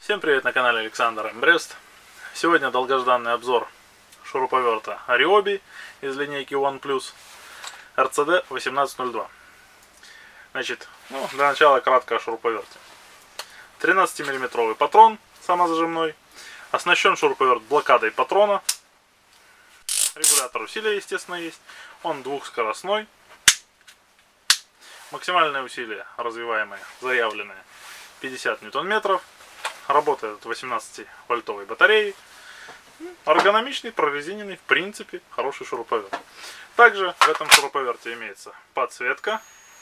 Всем привет, на канале Александр Брест. Сегодня долгожданный обзор шуруповерта Ryobi из линейки OnePlus RCD 1802. Значит, для начала кратко о шуруповерте. 13-мм патрон самозажимной. Оснащен шуруповерт блокадой патрона. Регулятор усилия, естественно, есть. Он двухскоростной. Максимальное усилие развиваемое, заявленное, 50 ньютон-метров. Работает от 18-вольтовой батареи. Эргономичный, прорезиненный, в принципе, хороший шуруповерт. Также в этом шуруповерте имеется подсветка,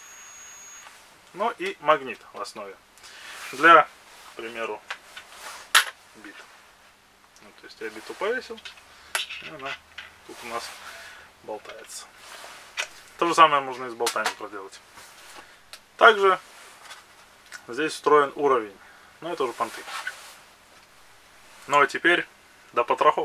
но и магнит в основе. Для, к примеру, бит. То есть я биту повесил, и она тут у нас болтается. То же самое можно и с болтами проделать. Также здесь встроен уровень. Но это уже понты. Ну а теперь до потрохов.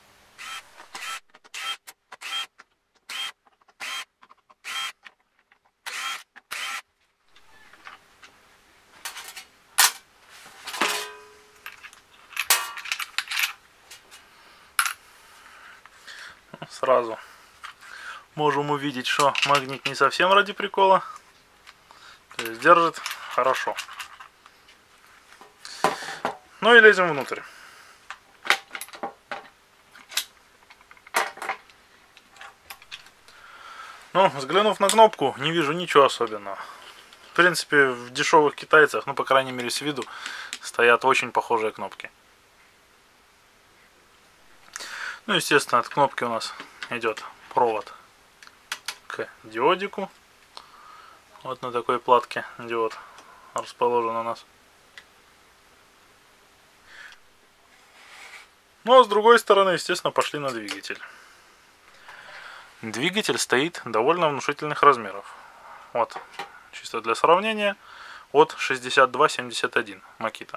Сразу можем увидеть, что магнит не совсем ради прикола. То есть держит хорошо. Ну и лезем внутрь. Ну, взглянув на кнопку, не вижу ничего особенного. В принципе, в дешевых китайцах, по крайней мере с виду, стоят очень похожие кнопки. Ну, естественно, от кнопки у нас идет провод к диодику. Вот на такой платке диод расположен у нас. Ну а с другой стороны, естественно, пошли на двигатель. Двигатель стоит довольно внушительных размеров. Вот, чисто для сравнения, от 6271 Makita.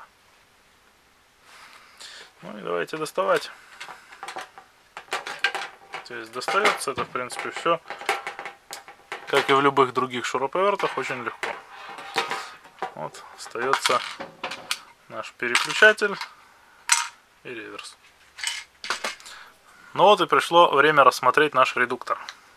Ну и давайте доставать. То есть достается это, в принципе, все, как и в любых других шуруповертах, очень легко. Вот, остается наш переключатель и реверс. Ну вот и пришло время рассмотреть наш редуктор.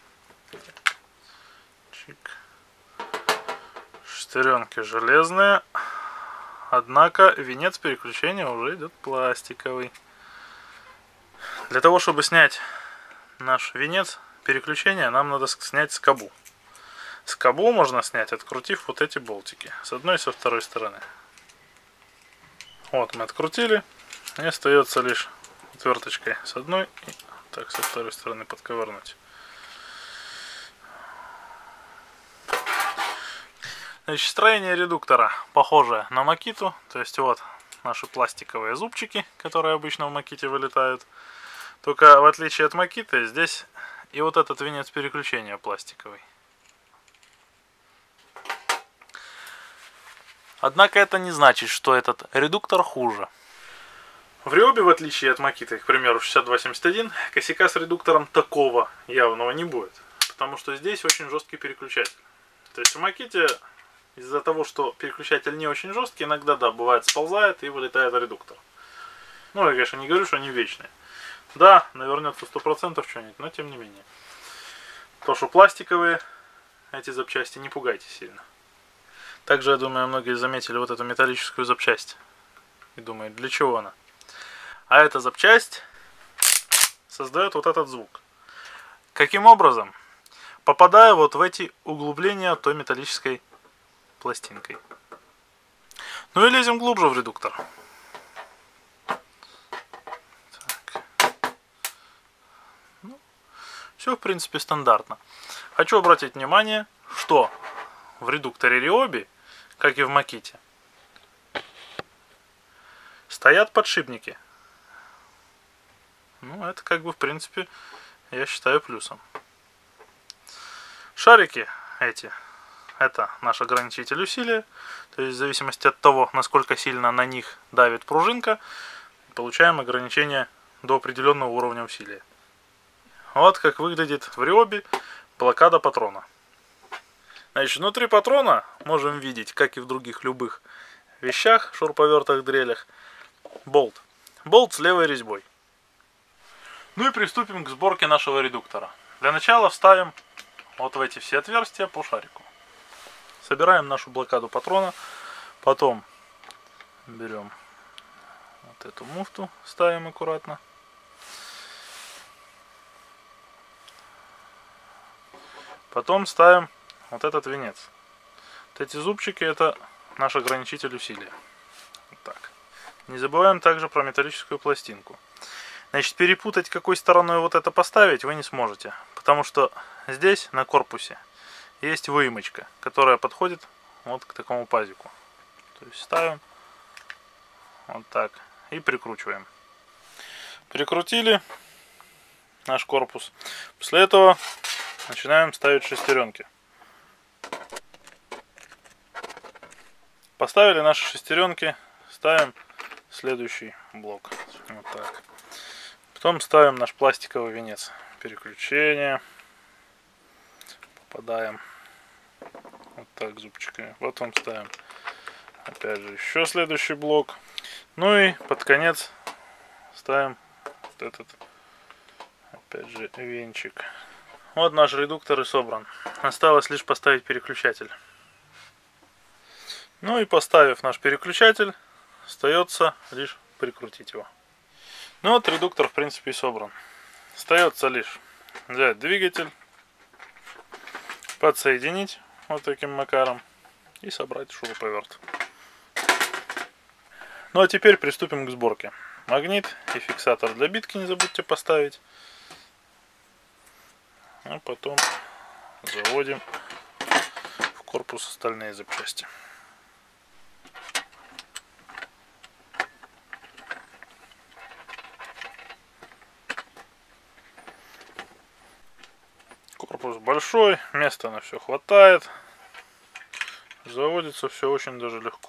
Чик. Шестеренки железные. Однако венец переключения уже идет пластиковый. Для того, чтобы снять наш венец переключения, нам надо снять скобу. Скобу можно снять, открутив вот эти болтики. С одной и со второй стороны. Вот мы открутили. И остается лишь отверточкой с одной и так со второй стороны подковырнуть. Значит, строение редуктора похоже на Makita. То есть вот наши пластиковые зубчики, которые обычно в Makita вылетают. Только в отличие от Makita, здесь и вот этот венец переключения пластиковый. Однако это не значит, что этот редуктор хуже. В Ryobi, в отличие от Makita, к примеру, 6271, косяка с редуктором такого явного не будет. Потому что здесь очень жесткий переключатель. То есть в Makita из-за того, что переключатель не очень жесткий, иногда, да, бывает сползает и вылетает редуктор. Ну, я, конечно, не говорю, что они вечные. Да, навернется 100% что-нибудь, но тем не менее. То, что пластиковые, эти запчасти, не пугайте сильно. Также, я думаю, многие заметили вот эту металлическую запчасть. И думают, для чего она? А эта запчасть создает вот этот звук. Каким образом? Попадая вот в эти углубления той металлической пластинкой. Ну и лезем глубже в редуктор. Так. Ну, все в принципе стандартно. Хочу обратить внимание, что в редукторе Ryobi, как и в Makita, стоят подшипники. Ну, это как бы, в принципе, я считаю плюсом. Шарики эти, это наш ограничитель усилия. То есть, в зависимости от того, насколько сильно на них давит пружинка, получаем ограничение до определенного уровня усилия. Вот как выглядит в Ryobi блокада патрона. Значит, внутри патрона можем видеть, как и в других любых вещах, шуруповертах, дрелях, болт. Болт с левой резьбой. Ну и приступим к сборке нашего редуктора. Для начала вставим вот в эти все отверстия по шарику. Собираем нашу блокаду патрона. Потом берем вот эту муфту, ставим аккуратно. Потом ставим вот этот венец. Вот эти зубчики — это наш ограничитель усилия. Вот так. Не забываем также про металлическую пластинку. Значит, перепутать, какой стороной вот это поставить, вы не сможете. Потому что здесь, на корпусе, есть выемочка, которая подходит вот к такому пазику. То есть ставим вот так и прикручиваем. Прикрутили наш корпус. После этого начинаем ставить шестеренки. Поставили наши шестеренки, ставим следующий блок. Вот так. Потом ставим наш пластиковый венец. Переключение. Попадаем вот так зубчиками. Потом ставим опять же еще следующий блок. Ну и под конец ставим вот этот опять же венчик. Вот наш редуктор и собран. Осталось лишь поставить переключатель. Ну и поставив наш переключатель, остается лишь прикрутить его. Ну вот редуктор в принципе и собран. Остается лишь взять двигатель, подсоединить вот таким макаром и собрать шуруповерт. Ну а теперь приступим к сборке. Магнит и фиксатор для битки не забудьте поставить. А потом заводим в корпус остальные запчасти. Корпус большой, места на все хватает. Заводится все очень даже легко.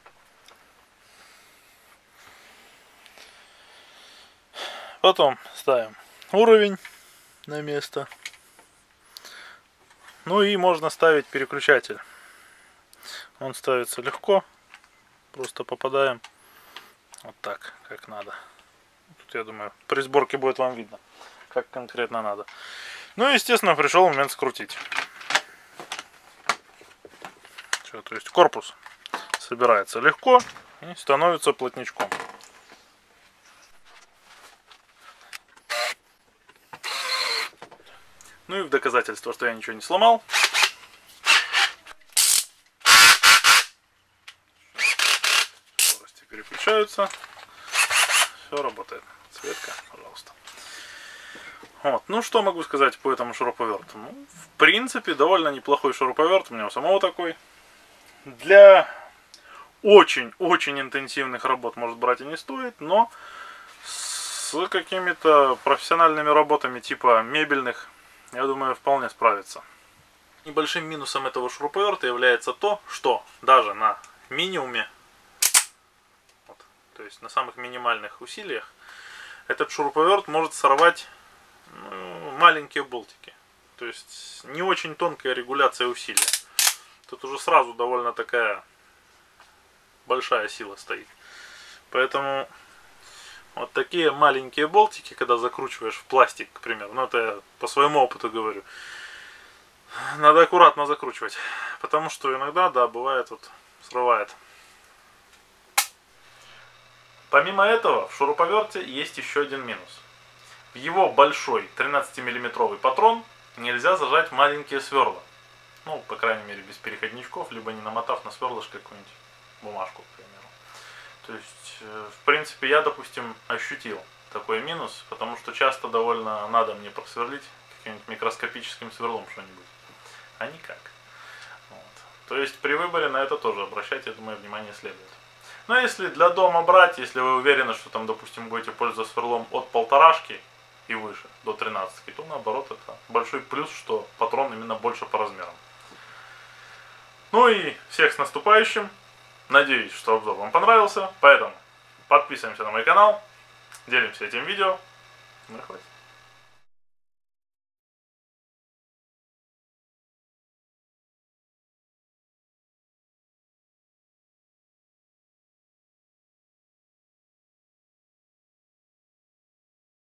Потом ставим уровень на место. Ну и можно ставить переключатель. Он ставится легко. Просто попадаем вот так, как надо. Тут, я думаю, при сборке будет вам видно, как конкретно надо. Ну и, естественно, пришел момент скрутить. Все, то есть корпус собирается легко и становится плотничком. Ну и в доказательство, что я ничего не сломал, скорости переключаются, все работает. Цветка, пожалуйста. Вот. Ну что могу сказать по этому шуруповерту? Ну, в принципе, довольно неплохой шуруповерт. У меня у самого такой. Для очень-очень интенсивных работ, может, брать и не стоит, но с какими-то профессиональными работами типа мебельных, я думаю, вполне справится. Небольшим минусом этого шуруповерта является то, что даже на минимуме, вот, то есть на самых минимальных усилиях, этот шуруповерт может сорвать маленькие болтики. То есть не очень тонкая регуляция усилия. Тут уже сразу довольно такая большая сила стоит. Поэтому вот такие маленькие болтики, когда закручиваешь в пластик, к примеру, ну это я по своему опыту говорю, надо аккуратно закручивать. Потому что иногда, да, бывает, вот срывает. Помимо этого, в шуруповерте есть еще один минус. В его большой 13-мм патрон нельзя зажать маленькие сверла. Ну, по крайней мере, без переходничков, либо не намотав на сверлышко какую-нибудь бумажку, к примеру. То есть, в принципе, я, допустим, ощутил такой минус, потому что часто довольно надо мне просверлить каким-нибудь микроскопическим сверлом что-нибудь. А никак. Вот. То есть, при выборе на это тоже обращать, я думаю, внимание следует. Но если для дома брать, если вы уверены, что там, допустим, будете пользоваться сверлом от 1,5 и выше, до 13, то наоборот это большой плюс, что патрон именно больше по размерам. Ну и всех с наступающим. Надеюсь, что обзор вам понравился. Поэтому подписываемся на мой канал, делимся этим видео. Ну и хватит.